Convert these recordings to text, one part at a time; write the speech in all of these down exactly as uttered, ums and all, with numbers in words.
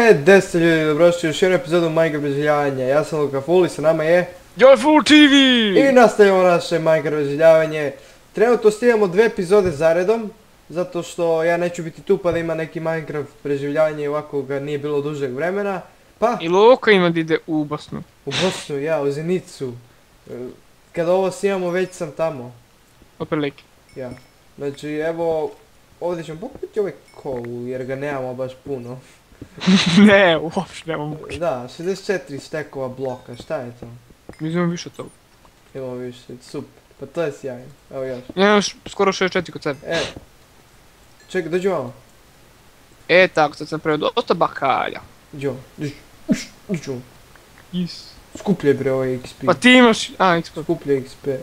E, deset ljudi, dobrodošli u još jednu epizodu Minecraft preživljavanja. Ja sam Luka Full i sa nama je... Joyful T V! I nastavljamo naše Minecraft preživljavanje. Trenutno snimamo dve epizode zaredom, zato što ja neću biti tu pa da ima neki Minecraft preživljavanje i ovako ga nije bilo dužeg vremena. Pa... I Luka ima da ide u Bosnu. U Bosnu, ja, u Zenicu. Kada ovo snimamo već sam tamo. Oprilike. Ja. Znači evo, ovdje ćemo pokupiti ovaj kol jer ga nemamo baš puno. Ne, uopšte nemam muke. Da, šezdeset četiri stekova bloka, šta je to? Mi imamo više od toga. Imamo više, super. Pa to je sjajno. Evo još. Ja imam š- skoro šezdeset četiri kod sebe. E. Čekaj, dođi malo. E, tako, sad sam pravio dosta bakalja. Dođi ovo. Dođi. Dođi ovo. Is. Skupljaj bre ovaj X P. Pa ti imaš... A, X P. Skupljaj X P.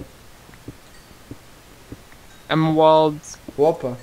Emerald. Opa.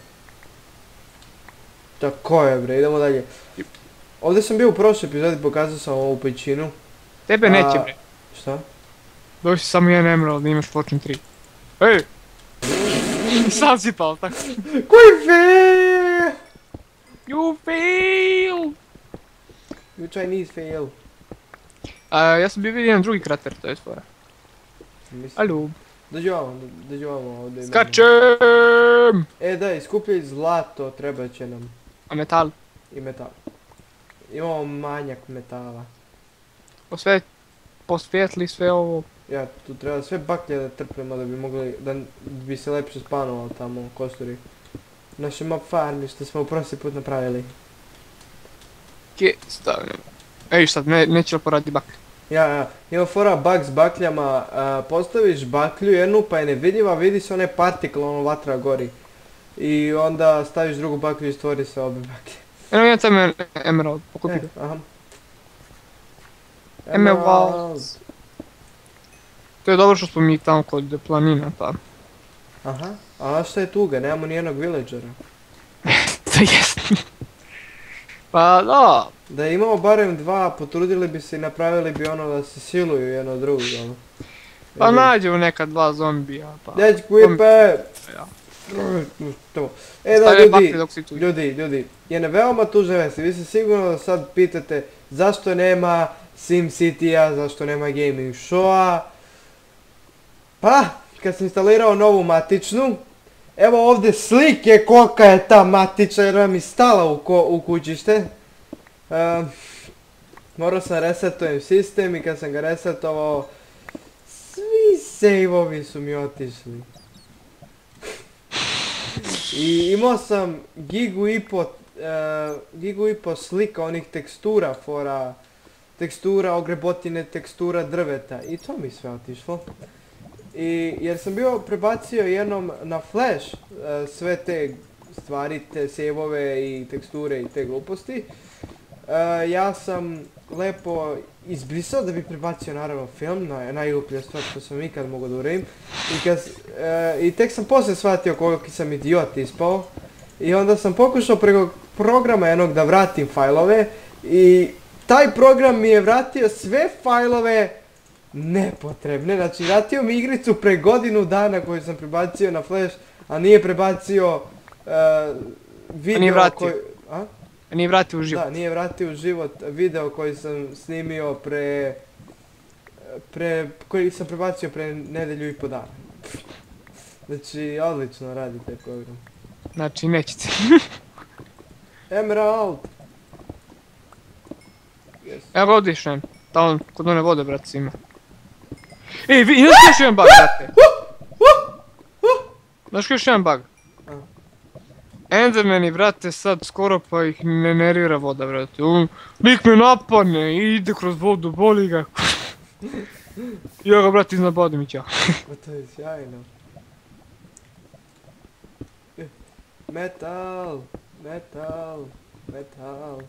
Tako je bre, idemo dalje. Ovdje sam bio u prošloj epizodi, pokazao sam ovu pećinu. Tebe A, neće bre. Šta? Doći samo jedan Emerald da imaš Fortune tri. Ej! Sam si pao, tako. Koji fail? You fail! You Chinese fail. A, ja sam bio vidio jedan drugi krater, to je stvora. Mislim. Alo. Dođi ovo, dođi ovo ovdje. imamo- Skačem! E daj, skupljaj zlato, trebat će nam. A metal? I metal. Imamo manjak metala. Posve... Posvijetli sve ovo. Ja, tu treba sve baklje da trpnemo da bi mogli, da bi se lepše spanovalo tamo u kosturi. Naše map farmi što smo u prošli put napravili. Kje stavljamo? Ej, šta, ne, neće li poradi baklje? Ja, ja, ima fora bug s bakljama, a, postaviš baklju jednu pa je nevidljiva, vidi se one partikle, ono vatra gori. I onda staviš drugu baklju i stvori se obje baklje. Eno jedan sam em- emerald, pokupi E, ga. aha. Emerald. To je dobro što smo mi tamo kod planina, pa... Aha, a šta je tuga, nemamo nijednog villagera. To jest. Pa da. Da imamo barem dva, potrudili bi se i napravili bi ono da se siluju jedno od drugog, ono. Pa nađemo neka dva zombija, pa... Deć Quipe! Ja. To. E da Stavljaj ljudi, baklje dok si tu. ljudi, ljudi, jedne veoma tužne vesti, vi se sigurno sad pitate zašto nema SimCity-a, zašto nema Gaming Show-a. Pa, kad sam instalirao novu matičnu, evo ovdje slike kolika je ta matična jer nam je stala u, ko, u kućište. Ehm, morao sam resetujem sistem i kad sam ga resetovao, svi save-ovi su mi otišli. I imao sam gigu i po, e, gigu i po slika onih tekstura fora, tekstura ogrebotine, tekstura drveta i to mi sve otišlo. I jer sam bio prebacio jednom na flash e, sve te stvari, te save-ove i teksture i te gluposti. E, ja sam lepo izbrisao da bi prebacio naravno film, na, najgluplja stvar što sam ikad mogao da uradim. I, kad, e, I tek sam poslije shvatio koliki sam idiot ispao. I onda sam pokušao preko programa jednog da vratim fajlove. I taj program mi je vratio sve fajlove nepotrebne. Znači vratio mi igricu pre godinu dana koju sam prebacio na flash, a nije prebacio e, video nije vratio. koji... A? Nije vratio u život. Da, nije vratio u život video koji sam snimio pre... pre... koji sam prebacio pre nedelju i po dana. Znači, odlično radi taj program. Znači, nećete. Emerald! Yes. Evo ga ovdje još jedan. Tamo kod one vode, brat, ima. Ej, vi, znaš još jedan bug, brate? Znaš još jedan bug? A. Endermani, brate, sad skoro pa ih ne nervira voda, brate. Um, lik me napadne i ide kroz vodu, boli ga. I ja ga, brate, iznad vodim i ćao. Pa to je sjajno. Eh, Metal! Metal! Metal!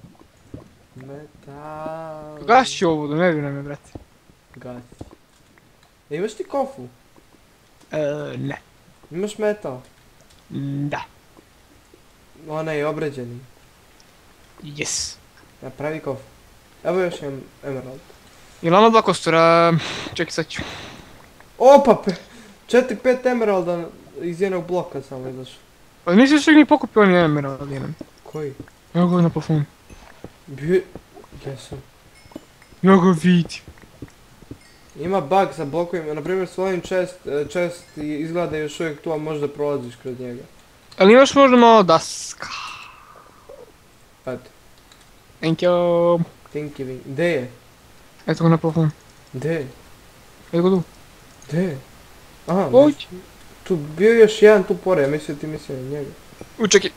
Metal! Gasit ću ovu vodu, ne vjerujem me, brate. Gasi. E, imaš ti kofu? Eee, ne. Imaš metal? Mm, Da. Onaj je obrađeni. Yes. Napravi kofu. Evo još jedan emerald. Jel ono dva kostura, čekaj sad ću. Opa, pe, četiri pet emeralda iz jednog bloka samo izašao. Pa nisi još ni pokupio ni emerald jedan. Koji? Evo ga na plafonu. Bi... Gdje sam? Ja ga vidim. Ima bug sa blokovima, na primjer svojim chest, chest izgleda još uvijek tu, a možda prolaziš kroz njega. Ali imaš možda malo daska. Eto, Thank you. tinky wink. Gdje je? Eto ga na plafon. Gdje je? Eto ga tu. Gdje je? Aha, Uć. tu bio još jedan tu pored, ja mislio ti mislio na njega. Učekaj.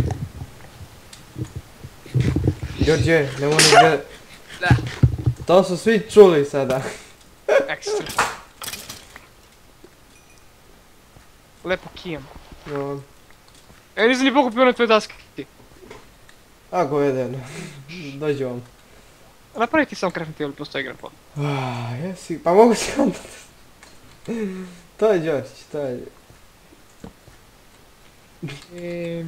Đorđe, ne moram gledat. Da. To su svi čuli sada. Ekstra. Lepo kijam. No, E, nisam ni pokupio na tvoje daske. ako jedan. Dođi vam. Napravi ti sam crafting table, postoji igra pod. Ah, jesi, pa mogu si onda. To je Đorđe, to je... E,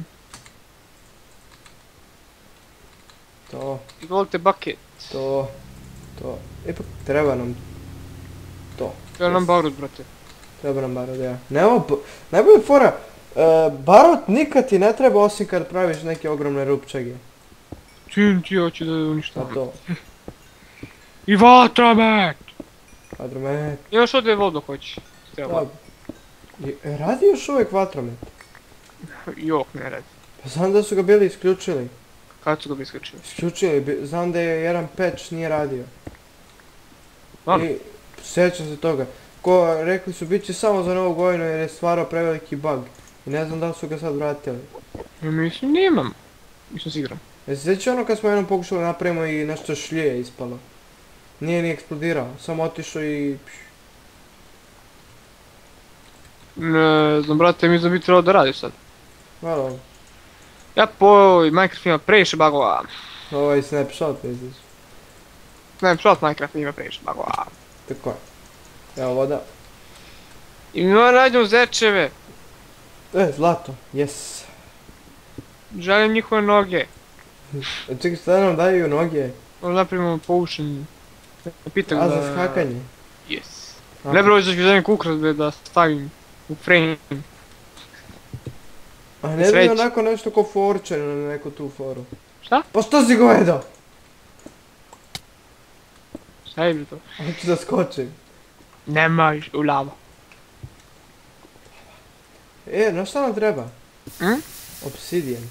To, izvolite bucket. to, to. Ipak treba nam to. Treba nam barut, brate. Treba nam barut, ja. Ne ovo, b- najbolja fora, uh, barut nikad ti ne treba osim kad praviš neke ogromne rupčage. Čim ti hoću da Pa uništavam. to. I vatromet! Vatromet. Još ovdje vodu hoćeš. Da. I- Radi još uvijek vatromet. Jok, ne radi. Pa znam da su ga bili isključili. Kad su ga bi isključili? Isključili, bi- znam da je jedan patch nije radio. Stvarno? I sjećam se toga. Ko, rekli su bit će samo za novu godinu jer je stvarao preveliki bug. I ne znam da li su ga sad vratili. Ja mislim nemam. Nisam siguran. E se sjeća ono kad smo jednom pokušali napravimo i nešto šlije ispalo. Nije ni eksplodirao, samo otišao i... Ne znam, brate, mi znam bi trebalo da radi sad. Malo, Ja po Minecraft ima previše bagova. ovaj snapshot misliš. Snapshot Minecraft ima previše bagova. Tako je. Evo voda. I mi moram nađemo zečeve. E, zlato, yes. Želim njihove noge. E, čekaj, šta nam daju noge? Možda napravimo potion. Napitak A da... za skakanje? Yes. Aha. Ne broj zašto želim kukrat be da stavim u frame. A ne bi Sreći. onako nešto ko forčer na neku tu foru. Šta? Pa što si gledao? Šta je bi to? Hoću da skočim. Nemaš u lava. E, na šta nam treba? Hm? Obsidian.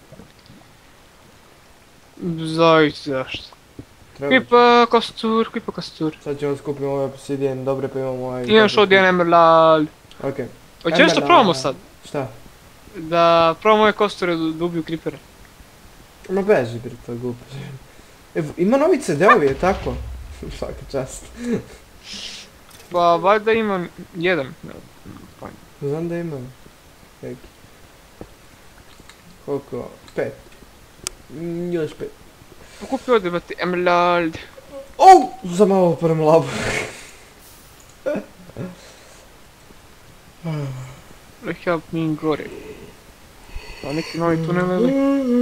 Zaista zašto. Treba. Kipa kostur, kipa kostur. Sad ćemo skupiti ovaj obsidian, dobre pa imamo ovaj... Imaš ovdje jedan emerald. Okej. Hoćeš nešto Emerald. probamo sad? Šta? Da probamo ove kosture da da ubiju creepere. Ma beži bre, to je glupo. E, ima novi ce de-ovi, je tako? Svaka čast. Pa valjda ima jedan. Ne, pojma. Znam da ima. Neki. Koliko? Pet. Mm, još pet. Kupi ovdje brate emerald. Au! Za malo prema labu. Help me gore. Pa neki novi tunel ili?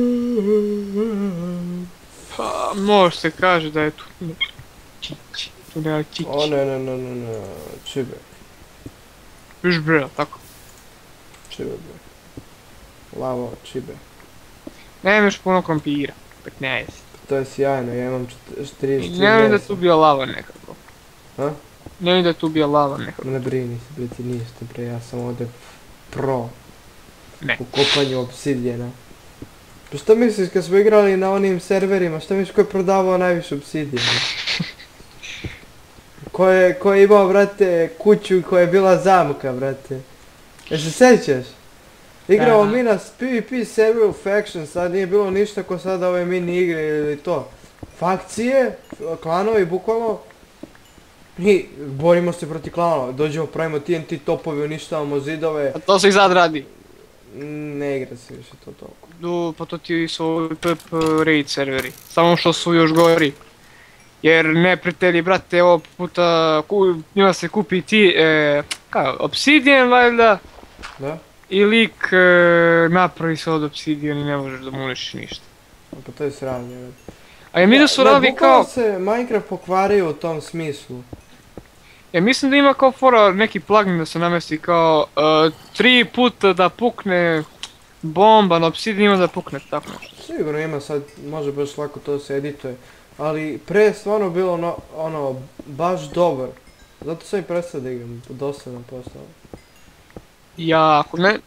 Pa može se kaže da je tu. Čić. Tunel čić. O ne ne ne ne ne. Čibe. Viš bre, tako. Čibe bre. Lavo, čibe. Nemaš puno krompira. petnaest. To je sjajno, ja imam četrdeset tri. Ne vidim da je tu bio lava nekako. Ha? Ne vidim da je tu bio lava nekako. Ne brini se, bre, ti ništa, bre, ja sam ovdje pro. Ne. U kopanju obsidijena. Pa što misliš kad smo igrali na onim serverima, što misliš ko je prodavao najviše obsidijena? Ko je, ko je imao, brate, kuću koja je bila zamka, brate. Jel se sjećaš? Igramo Da. mi na PvP serveru Faction, sad nije bilo ništa ko sada ove mini igre ili to. Fakcije, klanovi, bukvalno. I borimo se protiv klanova, dođemo, pravimo T N T topovi, uništavamo zidove. A to se i sad radi. Mm, Ne igra se više to toliko. Du, pa to ti su P P raid serveri. Samo što su još gori. Jer neprijatelji, brate, ovog puta ku, njima se kupi ti, e, kao, obsidian valjda. Da? I lik e, napravi se od obsidian i ne možeš da mu uništiš ništa. A pa to je sranje, brate. A ja mislim da su Ne, radili bukvalno kao, se Minecraft pokvario u tom smislu. ja mislim da ima kao fora neki plugin da se namesti kao e, tri puta da pukne bomba na obsidian ima da pukne tako nešto. Sigurno ima sad, može baš lako to se edituje. Ali pre je stvarno bilo ono, ono, baš dobar. Zato sam i prestao da igram, dosta nam postao. Jako, ne?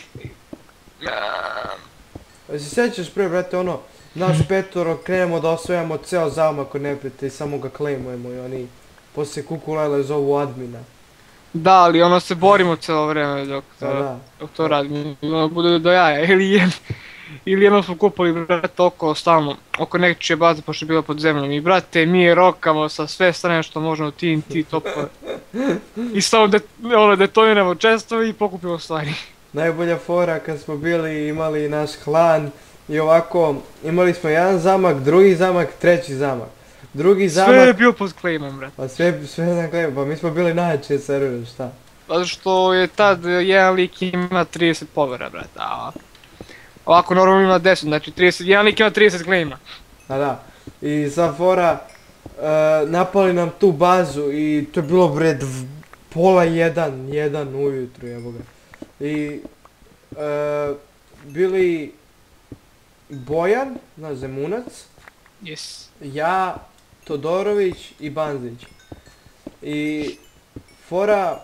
A se sjećaš pre, brate, ono, nas petoro krenemo da osvojamo ceo zamak od neprijatelja i samo ga claimujemo i oni poslije kukulele zovu admina. Da, ali ono se borimo cijelo vrijeme dok to, A da. dok to radimo, ono bude do jaja, ili jedno, ili jedno smo kupali, brate, oko stalno, oko nečije baze pošto je bila pod zemljom i brate, mi je rokamo sa sve strane što možemo T N T topove. I samo det, ono, detoniramo često i pokupimo stvari. Najbolja fora kad smo bili imali naš klan i ovako, imali smo jedan zamak, drugi zamak, treći zamak. Drugi zamak... Sve je bio pod claimom, brate. Pa sve, sve na claim, pa mi smo bili najjači server, šta? Zato što je tad jedan lik ima trideset povera, brate, a ovako normalno ima deset, znači trideset, jedan lik ima trideset claima. A da, i sad fora, uh, napali nam tu bazu i to je bilo bre dv, pola jedan, jedan ujutru, jebo ga. I uh, bili Bojan, naš Zemunac, Yes. ja, Todorović i Banzić. I fora,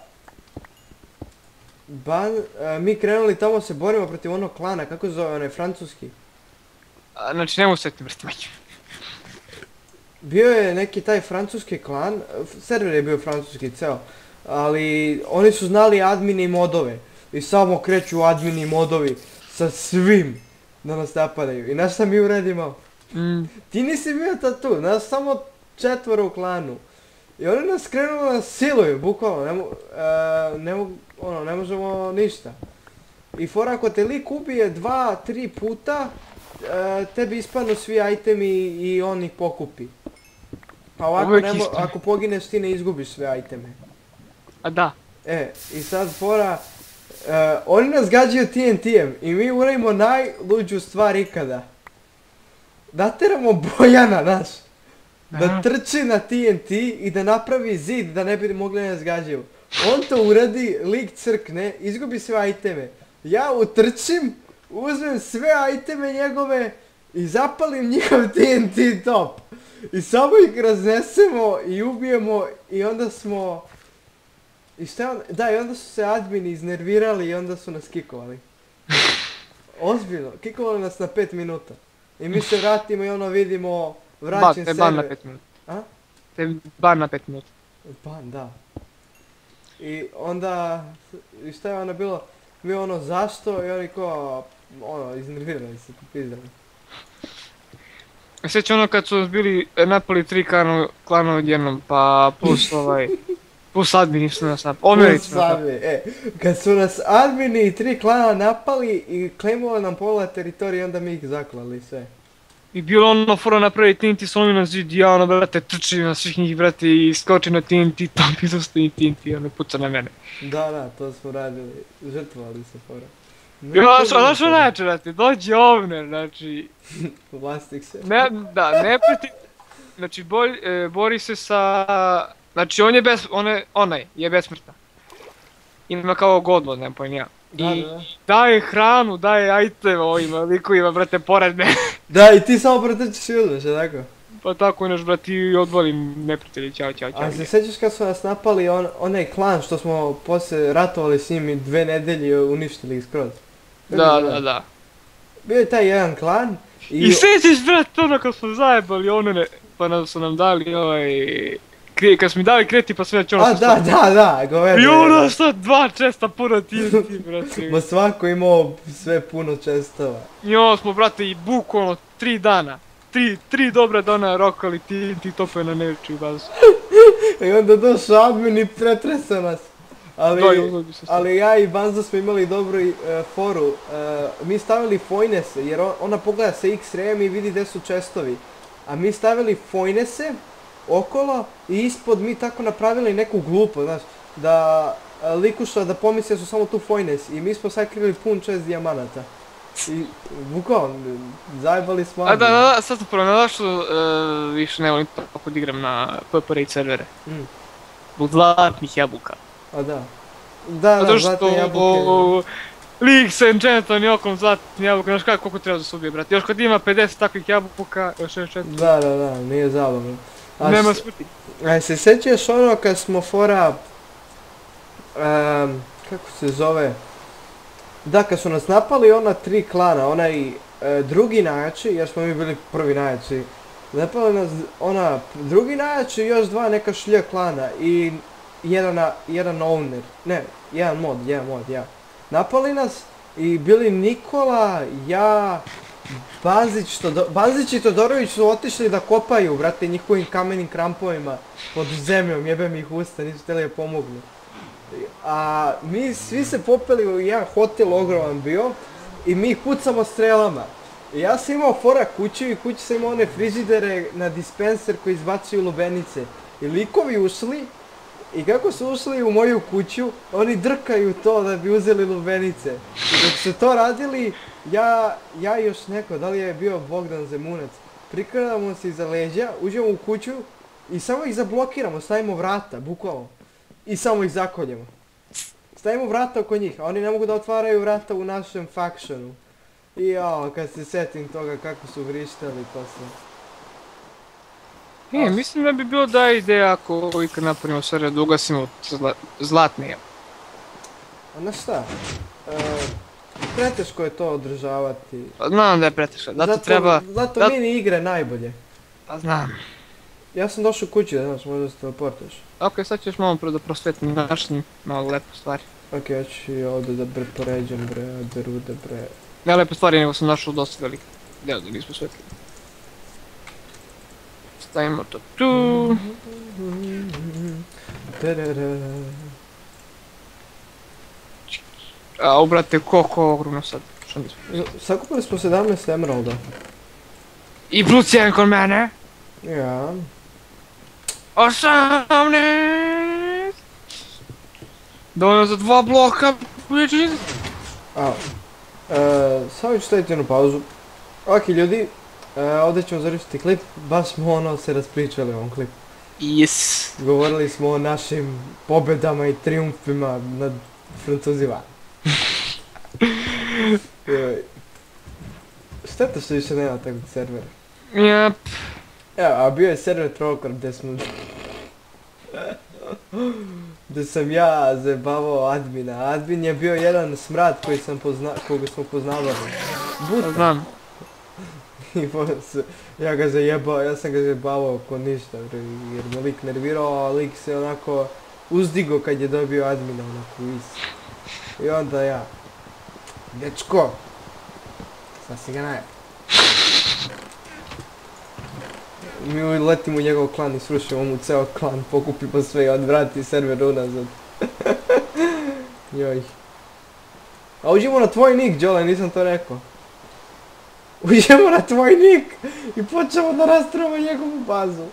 Ban, uh, mi krenuli tamo se borimo protiv onog klana, kako se zove onaj francuski? A, znači ne mogu setiti, brate, mać. Bio je neki taj francuski klan, server je bio francuski ceo, ali oni su znali admini modove i samo kreću admini modovi sa svim da nas napadaju. I znaš šta mi uradimo? Mm. Ti nisi bio tad tu, nas samo četvoro u klanu. I oni nas krenuli na siluju, bukvalno, ne, mo, e, ne, mo, ono, ne možemo ništa. I fora ako te lik ubije dva, tri puta, e, tebi ispadnu svi itemi i on ih pokupi. A ovako ne mo, ako pogineš ti ne izgubiš sve iteme. A da. E, i sad fora, e, oni nas gađaju T N T-em i mi uradimo najluđu stvar ikada. Nateramo Bojana, naš, da Aha. trči na T N T i da napravi zid da ne bi mogli nas gađaju. On to uradi, lik crkne, izgubi sve iteme. Ja utrčim, uzmem sve iteme njegove i zapalim njihov T N T top. I samo ih raznesemo i ubijemo i onda smo... I šta onda? Da, i onda su se admini iznervirali i onda su nas kikovali. Ozbiljno, kikovali nas na pet minuta. I mi se vratimo i ono vidimo vraćen Ban, te ban na server. pet minuta. A? Te ban na pet minuta. Ban, da. I onda, i šta je ono bilo? Mi ono zašto i oni ko, ono, iznervirali se, popizdali. Sjeća ono kad su bili napali tri klano, klana odjednom, pa plus ovaj, plus admini su nas napali, omjerić su nas napali. E, kad su nas admini i tri klana napali i claimovali nam pola teritorije, onda mi ih zaklali sve. I bilo ono fora napravi T N T, slomi na zid, ja ono brate trčim na svih njih brate i skoči na T N T, tam izostoji T N T, ono puca na mene. Da, da, to smo radili, žrtvovali se fora. Ja, znaš što najče brate, dođe ovner, znači, Vlastik se. ne, da, ne preti, znači bolj, e, bori se sa, znači on je bez, on je, onaj je besmrtan. Ima kao godlo, ne pojim ja. Da, I da, da. daje hranu, daje iteme ovima likovima, brate, pored mene. Da, i ti samo pretrčiš i uzmeš, je tako? Pa tako naš brat i odvolim neprijatelji, čao, čao, čao. A se sjećaš kad su nas napali on, onaj klan što smo poslije ratovali s njim i dve nedelje i uništili ih skroz? Da, da, da. Bio je taj jedan klan i... I sjećaš brat ono kad smo zajebali ono ne, pa nam su nam dali ovaj... Kri, kad smo mi dali kreti pa sve ono A, da, da, da, govedi. I ono sad dva česta puno T N T, brate. Ma svako imao sve puno čestova. I ono smo brate i bukvalno tri dana. Tri, tri dobra dana rokali T N T topove na nečiju bazu. I onda došao admin i pretresa nas. Ali, Da, i bi se ali ja i Banza smo imali dobru uh, foru. Uh, mi stavili fojnese, jer on, ona pogleda sa X-rayem i vidi gdje su čestovi. A mi stavili fojnese okolo i ispod mi tako napravili neku glupo, znaš, da uh, likuša da pomisle su samo tu fojnes i mi smo sakrili pun čest dijamanata. I bukvalno, zajebali smo. A da, da, da, sad sam prvo, znaš što uh, više ne volim tako da igram na P P Raid servere. Mm. Zbog zlatnih jabuka. A da. Da, Zato da, što zlatne jabuke. lik sa enchantom i okom zlatnim jabuka, znaš kako, koliko treba da se ubije, brate. Još kad ima pedeset takvih jabuka, još enchantom. Da, da, da, nije zabavno. A Nema s- smrti. A se sjećaš ono kad smo fora... em, kako se zove? Da, kad su nas napali ona tri klana, onaj e, drugi najjači, jer smo mi bili prvi najjači. Napali nas ona drugi najjači i još dva neka šlje klana i jedan, na- jedan owner. Ne, jedan mod, jedan mod, ja. Napali nas i bili Nikola, ja, Bazić, Todo- Bazić i Todorović su otišli da kopaju, brate, njihovim kamenim krampovima pod zemljom, jebem ih usta, nisu htjeli da pomognu. A mi svi se popeli u jedan hotel ogroman bio i mi kucamo strelama. I ja sam imao fora kuću i kući sam imao one frižidere na dispenser koji izbacuju lubenice. I likovi ušli i kako su ušli u moju kuću, oni drkaju to da bi uzeli lubenice. I dok su to radili, ja, ja i još neko, da li je bio Bogdan Zemunac, prikradamo se iza leđa, uđemo u kuću i samo ih zablokiramo, stavimo vrata, bukvalno. I samo ih zakoljemo. Stavimo vrata oko njih, a oni ne mogu da otvaraju vrata u našem factionu. I jao, kad se setim toga kako su vrištali posle. E, mislim da bi bilo da ideja ako ikad napravimo server da ugasimo zla, zlatne jabuke. A na šta? E, preteško je to održavati. Pa znam da je preteško, zato treba... Zato dat- mini igre najbolje. Pa znam. Ja sam došao kući da znaš, možda se teleportaš. Ok, sad ćeš malo pro da prosvetim našim malo lepe stvari. Ok, ja ću i ovdje da bre poređem bre, da rude bre. Ne lepe stvari, nego sam našao dosta velike. Deo da nismo svetli. Stavimo to tu. Tarara. A ubrate koliko ogromno sad. Što nismo. Z- Sakupili smo sedamnaest emeralda. I plus jedan kod mene. Ja. osamnaest. Dovoljno za dva bloka, bitches. A, e, samo ću staviti jednu pauzu. Ok ljudi, e, ovdje ćemo završiti klip, baš smo ono se raspričali u ovom klipu. Yes. Govorili smo o našim pobjedama i triumfima nad Francuzima. Joj. Šteta što više nema takvog servera. Yep. Evo, a bio je server Trollcorp gdje smo... gdje sam ja zajebavao admina. Admin je bio jedan smrad koji sam pozna... koga smo poznavali. But. Znam. I poslije se- ja ga zajebao, ja sam ga zajebavao ko ništa, bre, jer me lik nervirao, a lik se onako uzdigo kad je dobio admina onako iz. I onda ja, dečko, sad si ga najeb. Mi uletimo u njegov klan i srušimo mu ceo klan, pokupimo sve i odvrati server unazad. Joj. A uđemo na tvoj nick, Đole, nisam to rekao. Uđemo na tvoj nick i počnemo da rastramo njegovu bazu.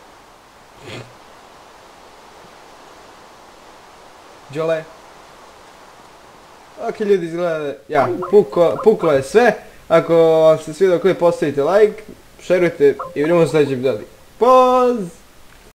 Đole. Ok ljudi, izgleda, ja, puko, puklo je sve. Ako vam se svidio klip, ostavite like, šerujte i vidimo u sljedećem videu. Poz!